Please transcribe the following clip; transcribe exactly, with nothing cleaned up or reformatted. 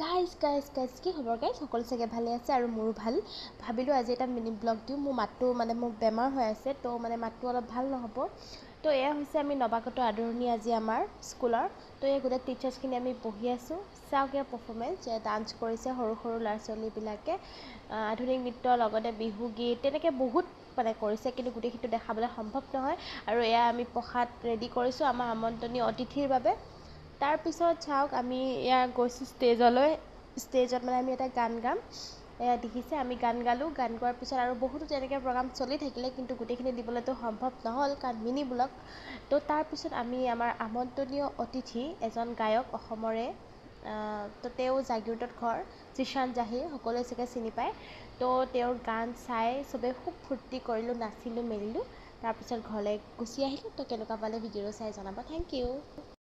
guys guys guys কি খবৰ guys সকলো চাগে ভালে আছে আৰু মোৰো ভাল ভাবিলোঁ আজি এটা মিনি ব্লগ দিওঁ মোৰ মাতটো মানে মোৰ বেমাৰ হৈ আছে তো মানে মাতটো অলপ ভাল নহ'ব তো এয়া হৈছে আমি নৱাগত আদৰণি আজি আমাৰ স্কুলৰ তো এই গোটেই টিচাৰ্ছখিনি আমি বহি আছোঁ চাওক ইয়াৰ পাৰফৰ্মেঞ্চ যে ডান্স কৰিছে সৰু সৰু ল'ৰা ছোৱালীবিলাকে আধুনিক নৃত্য লগতে বিহু গীত তেনেকৈ বহুত মানে কৰিছে কিন্তু গোটেইখিনি দেখাবলৈ সম্ভৱ নহয় আৰু এয়া আমি প্ৰসাদ ৰেডি কৰিছোঁ আমাৰ আমন্ত্ৰণীয় অতিথিৰ বাবে তাৰপিছত চাওক আমি এয়া গৈছোঁ ষ্টেজলৈ ষ্টেজত মানে আমি এটা গান গাম এয়া দেখিছে আমি গান গালোঁ গান গোৱাৰ পিছত আৰু বহুতো তেনেকৈ প্ৰগ্ৰাম চলি থাকিলে কিন্তু গোটেইখিনি দিবলৈতো সম্ভৱ নহ'ল কাৰণ মিনি ব্লগ তো তাৰপিছত আমি আমাৰ আমন্ত্ৰণীয় অতিথি এজন গায়ক অসমৰে তো তেওঁ জাগিৰোডত ঘৰ জিশান জাহিৰ সকলোৱে চাগে চিনি পায় তো তেওঁৰ গান চাই চবেই খুব ফূৰ্তি কৰিলোঁ নাচিলোঁ মেলিলোঁ তাৰপিছত ঘৰলৈ গুচি আহিলোঁ তো কেনেকুৱা পালে ভিডিঅ'টো চাই জনাব থেংক ইউ